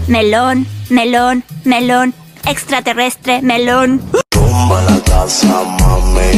Melón, melón, melón, extraterrestre, melón. Tumba la casa, mami.